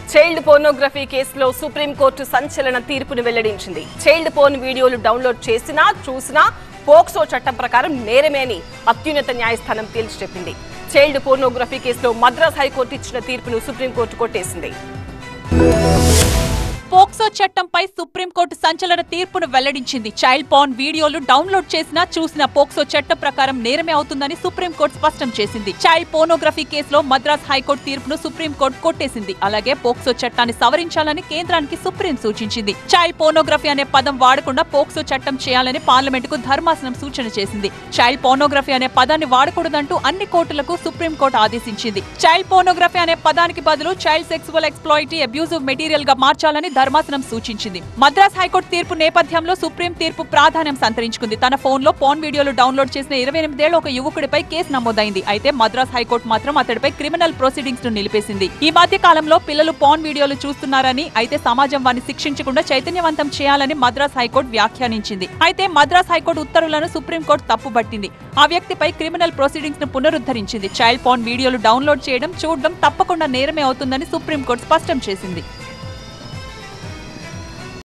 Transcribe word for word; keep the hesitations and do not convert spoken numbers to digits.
Child pornography కేసులో supreme court సంచలన తీర్పును వెల్లడించింది. చైల్డ్ పోర్న్ వీడియోలు డౌన్లోడ్ చేసినా చూసినా పోక్సో చట్టం ప్రకారం నేరమే అని అత్యున్నత న్యాయస్థానం తేల్చి చెప్పింది. చైల్డ్ పోర్నోగ్రఫీ కేసులో మద్రాస్ హైకోర్టు ఇచ్చిన తీర్పును సుప్రీంకోర్టు కొట్టేసింది. పోక్సో చట్టంపై సుప్రీంకోర్టు సంచలన తీర్పును వెల్లడించింది. చైల్డ్ పోర్న్ వీడియోలు డౌన్లోడ్ చేసినా చూసినా పోక్సో చట్టం ప్రకారం నేరమే అవుతుందని సుప్రీంకోర్టు స్పష్టం చేసింది. చైల్డ్ పోర్నోగ్రఫీ కేసులో మద్రాస్ హైకోర్టు తీర్పును సుప్రీంకోర్టు కొట్టేసింది. అలాగే పోక్సో చట్టాన్ని సవరించాలని కేంద్రానికి సుప్రీం సూచించింది. చైల్డ్ పోర్నోగ్రఫీ అనే పదం వాడకుండా పోక్సో చట్టం చేయాలని పార్లమెంటుకు ధర్మాసనం సూచన చేసింది. చైల్డ్ పోర్నోగ్రఫీ అనే పదాన్ని వాడకూడదంటూ అన్ని కోర్టులకు సుప్రీంకోర్టు ఆదేశించింది. చైల్డ్ పోర్నోగ్రఫీ అనే పదానికి బదులు child sexual exploitative abusive material గా మార్చాలని ధర్మాసనం సూచించింది. మద్రాస్ హైకోర్టు తీర్పు నేపథ్యంలో సుప్రీం తీర్పు ప్రాధాన్యం సంతరించుకుంది. తన ఫోన్ లో పోర్న్ వీడియోలు డౌన్లోడ్ చేసిన ఇరవై ఎనిమిదేళ్ల ఒక యువకుడిపై కేసు నమోదైంది. అయితే మద్రాస్ హైకోర్టు మాత్రం అతడిపై క్రిమినల్ ప్రొసీడింగ్స్ ను నిలిపేసింది. ఈ మధ్య కాలంలో పిల్లలు పోర్న్ వీడియోలు చూస్తున్నారని, అయితే సమాజం వారిని శిక్షించకుండా చైతన్యవంతం చేయాలని మద్రాస్ హైకోర్టు వ్యాఖ్యానించింది. అయితే మద్రాస్ హైకోర్టు ఉత్తర్వులను సుప్రీంకోర్టు తప్పుబట్టింది. ఆ వ్యక్తిపై క్రిమినల్ ప్రొసీడింగ్స్ ను పునరుద్ధరించింది. చైల్డ్ పోర్న్ వీడియోలు డౌన్లోడ్ చేయడం, చూడడం తప్పకుండా నేరమే అవుతుందని సుప్రీంకోర్టు స్పష్టం చేసింది.